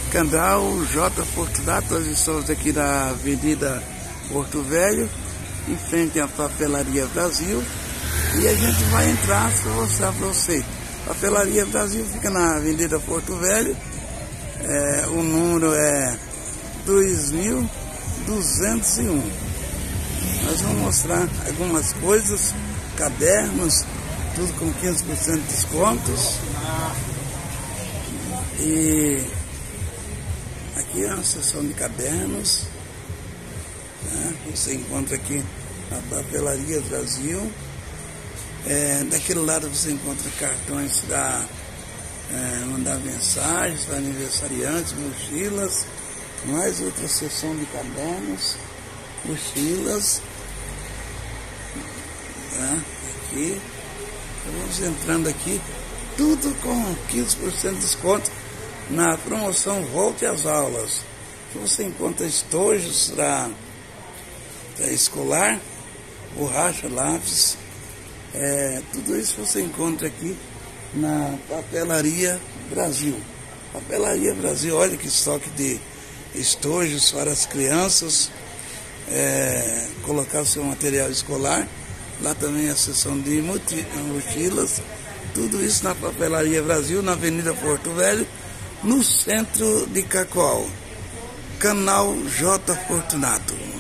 Canal J. Fortunato. Nós estamos aqui na Avenida Porto Velho, em frente à Papelaria Brasil, e a gente vai entrar para mostrar para você. Papelaria Brasil fica na Avenida Porto Velho, o número é 2201. Nós vamos mostrar algumas coisas, cadernos, tudo com 15% de descontos. E aqui é uma seção de cadernos, né? Você encontra aqui na Papelaria Brasil. Daquele lado você encontra cartões para mandar mensagens para aniversariantes, mochilas, mais outra seção de cadernos, mochilas, né? Aqui, vamos entrando aqui, tudo com 15% de desconto na promoção Volte às Aulas. Você encontra estojos para escolar, borracha, lápis, tudo isso você encontra aqui na Papelaria Brasil. Papelaria Brasil, olha que estoque de estojos para as crianças colocar o seu material escolar. Lá também a seção de mochilas, tudo isso na Papelaria Brasil, na Avenida Porto Velho, no centro de Cacoal. Canal J. Fortunato.